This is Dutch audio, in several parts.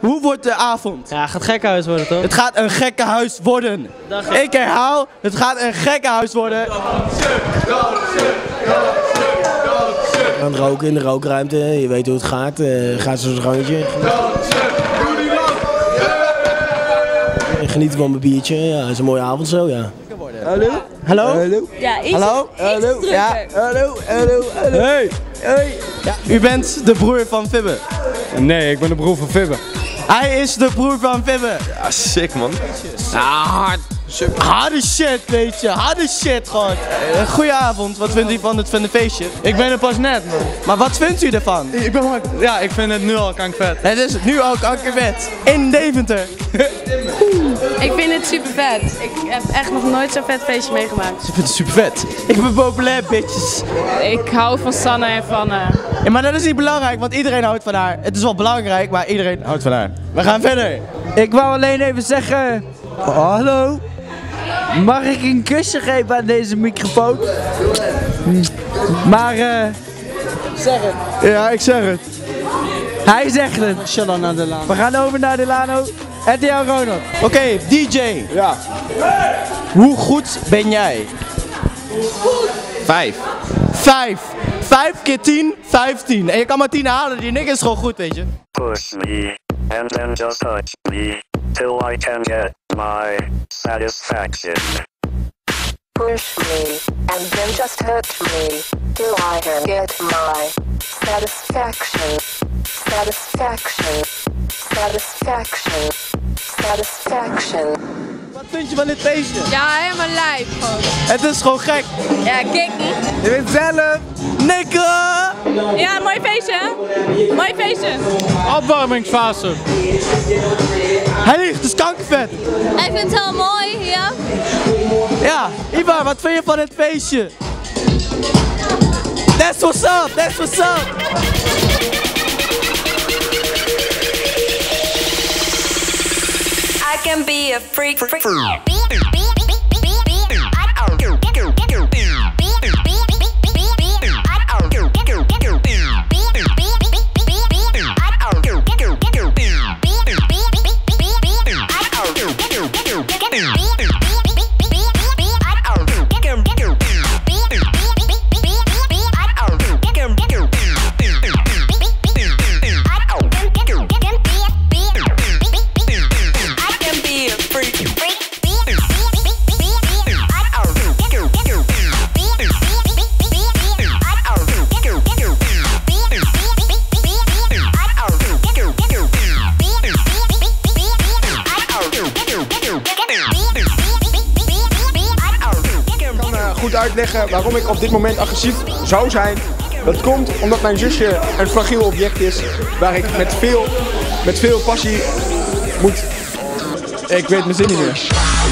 hoe wordt de avond? Ja, gaat gekkenhuis worden toch? Het gaat een gekkenhuis worden. Ik herhaal, het gaat een gekkenhuis worden. Aan het roken in de rookruimte, je weet hoe het gaat. Gaat zo'n gangetje. Genieten van mijn biertje, ja, het is een mooie avond zo, ja. Hallo? Hallo? Hallo? Ja, iets, Hallo? Hallo? Ja, hallo, hallo, hallo. Hey, hey. Ja, u bent de broer van Fibbe. Nee, ik ben de broer van Fibbe. Hij is de broer van Fibbe. Ja, sick man. Harde shit, weet je. Harde shit gewoon. Goedenavond, wat vindt u van het feestje? Ik ben er pas net, man. Maar wat vindt u ervan? Ja, ik vind het nu al kankvet. Het is nu ook kankervet. In Deventer. Ik vind het super vet. Ik heb echt nog nooit zo'n vet feestje meegemaakt. Ik vind het super vet. Ik ben populair, bitches. Ik hou van Sanne en van... Ja, maar dat is niet belangrijk, want iedereen houdt van haar. Het is wel belangrijk, maar iedereen houdt van haar. We gaan verder. Ik wou alleen even zeggen... Hallo? Mag ik een kusje geven aan deze microfoon? Maar Zeg het. Ja, ik zeg het. hij zegt het. Shalom naar de laan. We gaan over naar Delano. RTL Ronald. Oké, DJ. Ja. Hoe goed ben jij? 5. 5. 5 keer 10, 15. En je kan maar 10 halen, die niks is gewoon goed, weet je. Push me, and then just touch me, till I can get my satisfaction. Push me, and then just hurt me, till I can get my satisfaction. Satisfaction. Satisfaction. Satisfaction. Wat vind je van dit feestje? Ja, helemaal lijp gewoon. Het is gewoon gek. Ja, kijk. Je bent zelf. Nikke! Ja, mooi feestje hè? Mooi feestje. Opwarmingsfase. Hij ligt, het is kankervet. Ik vind het heel mooi, ja. Ja, Ivar, wat vind je van het feestje? That's what's up, that's what's up. I can be a freak. Goed uitleggen waarom ik op dit moment agressief zou zijn. Dat komt omdat mijn zusje een fragiel object is waar ik met veel passie moet... Ik weet mijn zin niet meer.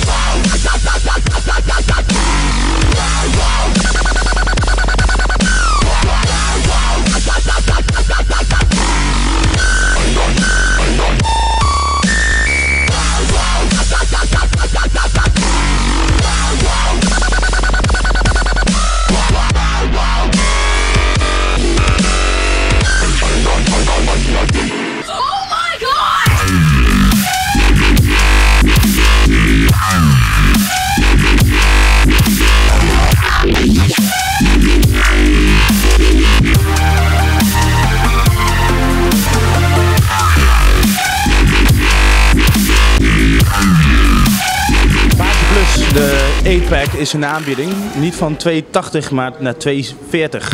De 8-pack is een aanbieding, niet van 2,80 maar naar 2,40.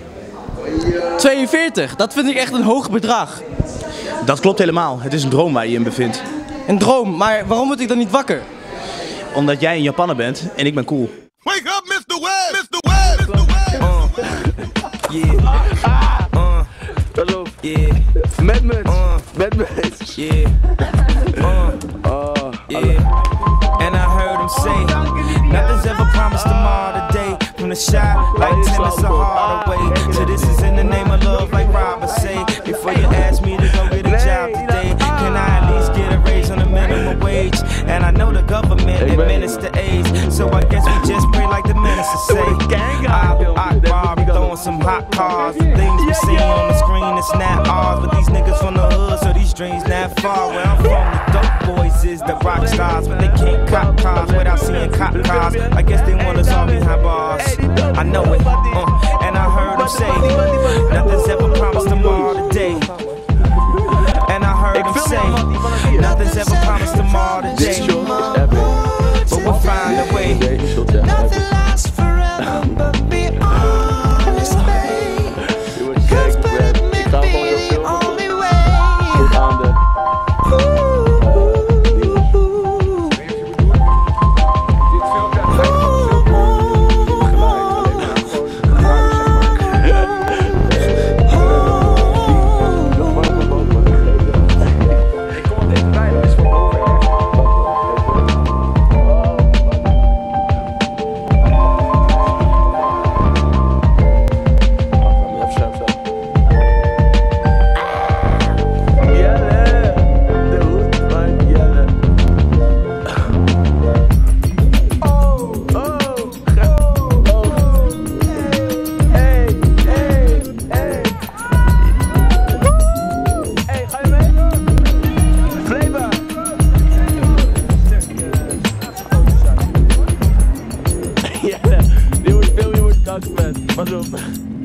42, dat vind ik echt een hoog bedrag. Dat klopt helemaal, het is een droom waar je in bevindt. Een droom, maar waarom word ik dan niet wakker? Omdat jij een Japanner bent en ik ben cool. Wake up, Mr. Webb! Mr. Webb! Mr. Webb! Yeah. Pas op. Yeah. Met muts. Met muts. Yeah. Yeah. And I heard him say, nothing's ever promised tomorrow today. From the shot, like tennis a harder way. So this is in the name of love, like Robert say. Before you ask me to go get a job today, can I at least get a raise on the minimum wage? And I know the government administers AIDS, so I guess we just pray like the minister say. I rob, throwing some some hot cars. The things we see on the screen, it's not ours. But these niggas from the hood, so these dreams not far. Where I'm from, the dope boys is the rock stars. But they can't cop cars without seeing cop cars. I guess they want us all behind bars. I know it, and I heard them say nothing's ever promised tomorrow today. And I heard them say nothing's ever promised tomorrow today. But we'll find a way. Nothing lasts forever, but be honest, babe. 'Cause believe me, be the only way. Ja, dit wordt veel, je wordt dagsbed. Pas op.